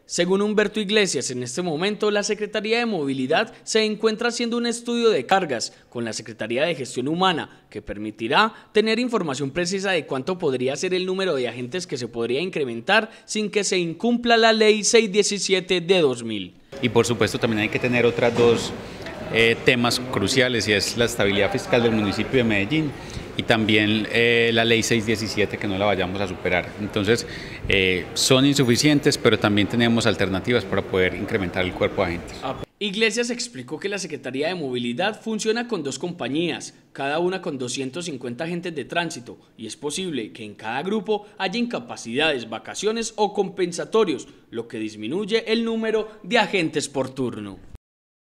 Según Humberto Iglesias, en este momento la Secretaría de Movilidad se encuentra haciendo un estudio de cargas con la Secretaría de Gestión Humana que permitirá tener información precisa de cuánto podría ser el número de agentes que se podría incrementar sin que se incumpla la Ley 617 de 2000. Y por supuesto también hay que tener otras dos temas cruciales, y es la estabilidad fiscal del municipio de Medellín y también la Ley 617, que no la vayamos a superar. Entonces son insuficientes, pero también tenemos alternativas para poder incrementar el cuerpo de agentes. Iglesias explicó que la Secretaría de Movilidad funciona con dos compañías, cada una con 250 agentes de tránsito, y es posible que en cada grupo haya incapacidades, vacaciones o compensatorios, lo que disminuye el número de agentes por turno.